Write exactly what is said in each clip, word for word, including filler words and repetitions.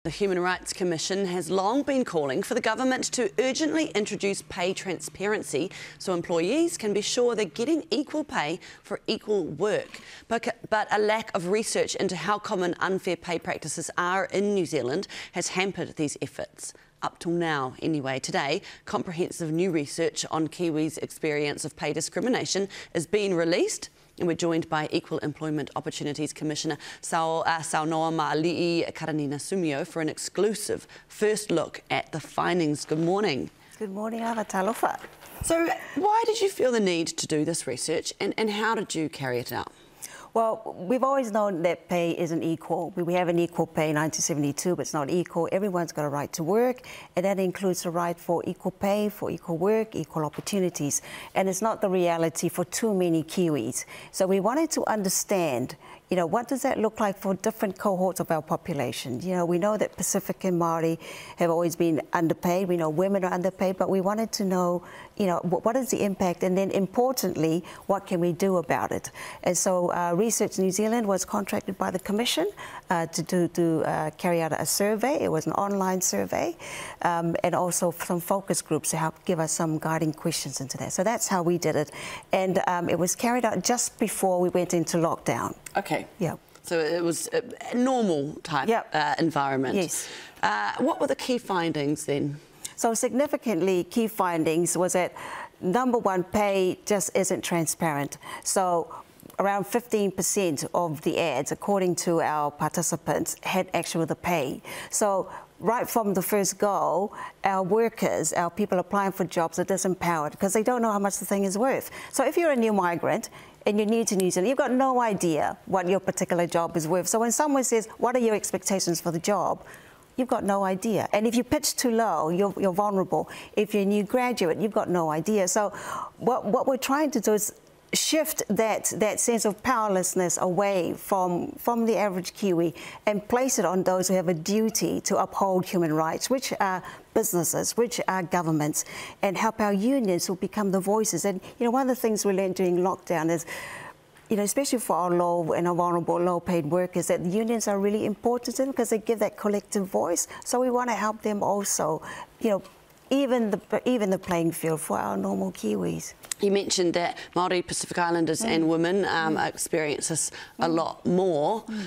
The Human Rights Commission has long been calling for the government to urgently introduce pay transparency so employees can be sure they're getting equal pay for equal work. But, but a lack of research into how common unfair pay practices are in New Zealand has hampered these efforts. Up till now, anyway. Today, comprehensive new research on Kiwis' experience of pay discrimination is being released. And we're joined by Equal Employment Opportunities Commissioner Sao, uh, Saunoa Ma'ali'i Karanina Sumio for an exclusive first look at the findings. Good morning. Good morning, Ava Talofa. So why did you feel the need to do this research and, and how did you carry it out? Well, we've always known that pay isn't equal. We have an equal pay in nineteen seventy-two, but it's not equal. Everyone's got a right to work, and that includes the right for equal pay, for equal work, equal opportunities. And it's not the reality for too many Kiwis. So we wanted to understand, you know, what does that look like for different cohorts of our population? You know, we know that Pacific and Māori have always been underpaid. We know women are underpaid, but we wanted to know, you know, what is the impact? And then importantly, what can we do about it? And so uh, Research New Zealand was contracted by the Commission uh, to, do, to uh, carry out a survey. It was an online survey, um, and also some focus groups to help give us some guiding questions into that. So that's how we did it. And um, it was carried out just before we went into lockdown. Okay. Yeah. So it was a normal type yep. uh, environment. Yes. Uh, what were the key findings then? So significantly, key findings was that, number one, pay just isn't transparent. So around fifteen percent of the ads, according to our participants, had actually the pay. So right from the first go, our workers, our people applying for jobs are disempowered because they don't know how much the thing is worth. So if you're a new migrant and you're new to New Zealand, you've got no idea what your particular job is worth. So when someone says, what are your expectations for the job? You've got no idea. And if you pitch too low, you're, you're vulnerable. If you're a new graduate, you've got no idea. So what, what we're trying to do is shift that, that sense of powerlessness away from, from the average Kiwi and place it on those who have a duty to uphold human rights, which are businesses, which are governments, and help our unions who become the voices. And, you know, one of the things we learned during lockdown is, you know, especially for our low and our vulnerable, low-paid workers, that the unions are really important to them because they give that collective voice. So we want to help them also, you know, even the even the playing field for our normal Kiwis. You mentioned that Māori, Pacific Islanders mm. and women um, mm. experience this a mm. lot more. Mm.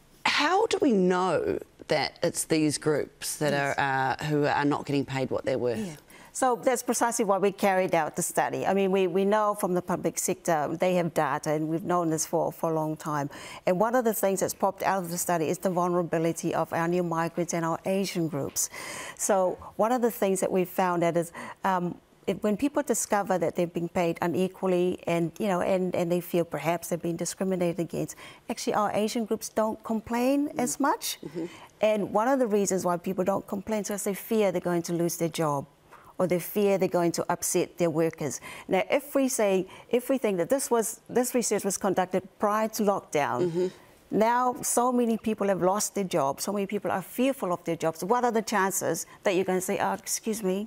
How do we know that it's these groups that yes. are uh, who are not getting paid what they're worth? Yeah. So that's precisely why we carried out the study. I mean, we, we know from the public sector, they have data, and we've known this for, for a long time. And one of the things that's popped out of the study is the vulnerability of our new migrants and our Asian groups. So one of the things that we've found out is um, if, when people discover that they're being paid unequally and, you know, and, and they feel perhaps they're being discriminated against, actually our Asian groups don't complain mm-hmm. as much. Mm-hmm. And one of the reasons why people don't complain is because they fear they're going to lose their job, or they fear they're going to upset their workers. Now, if we say, if we think that this was, this research was conducted prior to lockdown, mm-hmm. now so many people have lost their jobs, so many people are fearful of their jobs. What are the chances that you're going to say, oh, excuse me,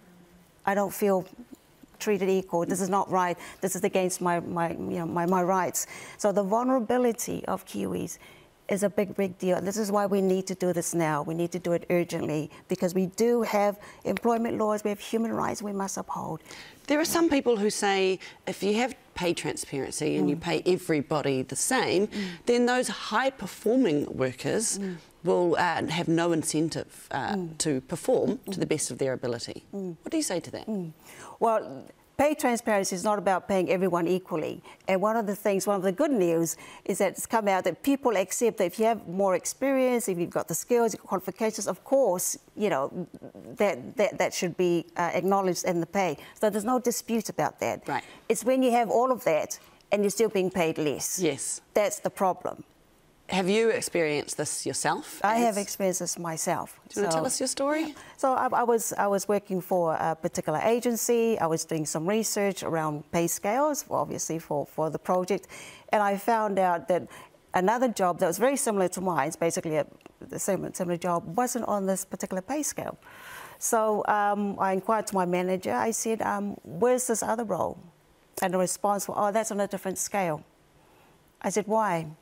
I don't feel treated equal, this is not right, this is against my, my, you know, my, my rights. So the vulnerability of Kiwis is a big, big deal. This is why we need to do this now. We need to do it urgently because we do have employment laws, we have human rights we must uphold. There are some people who say if you have pay transparency and mm. you pay everybody the same, mm. then those high-performing workers mm. will uh, have no incentive uh, mm. to perform mm. to the best of their ability. Mm. What do you say to that? Mm. Well, pay transparency is not about paying everyone equally. And one of the things, one of the good news is that it's come out that people accept that if you have more experience, if you've got the skills, you've got qualifications, of course, you know, that, that, that should be uh, acknowledged in the pay. So there's no dispute about that. Right. It's when you have all of that and you're still being paid less. Yes. That's the problem. Have you experienced this yourself? I as... have experienced this myself. Do you want so, to tell us your story? Yeah. So I, I was I was working for a particular agency. I was doing some research around pay scales, obviously for, for the project, and I found out that another job that was very similar to mine, it's basically a the same similar job, wasn't on this particular pay scale. So um, I inquired to my manager. I said, um, "Where's this other role?" And the response was, "Oh, that's on a different scale." I said, "Why?"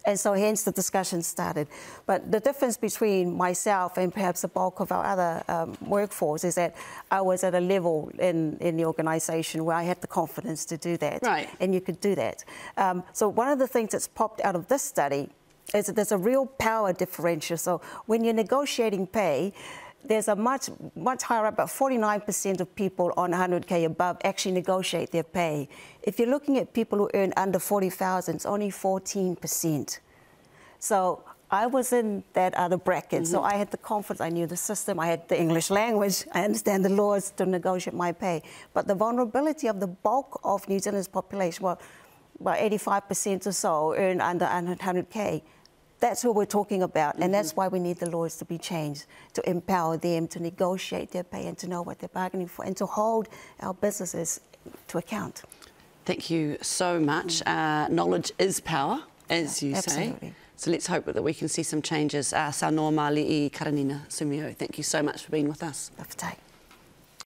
And so hence the discussion started. But the difference between myself and perhaps the bulk of our other um, workforce is that I was at a level in, in the organisation where I had the confidence to do that. Right. And you could do that. Um, so one of the things that's popped out of this study is that there's a real power differential. So when you're negotiating pay, there's a much, much higher, about forty-nine percent of people on one hundred K above actually negotiate their pay. If you're looking at people who earn under forty thousand, it's only fourteen percent. So I was in that other bracket, mm-hmm. so I had the confidence, I knew the system, I had the English language, I understand the laws to negotiate my pay. But the vulnerability of the bulk of New Zealand's population, well, about eighty-five percent or so earn under one hundred K. That's what we're talking about, and mm-hmm. that's why we need the laws to be changed, to empower them to negotiate their pay and to know what they're bargaining for and to hold our businesses to account. Thank you so much. Mm. Uh, knowledge is power, as you Absolutely. say. So let's hope that we can see some changes. Uh, Sa noa mali I karanina sumio. Thank you so much for being with us. Love to take.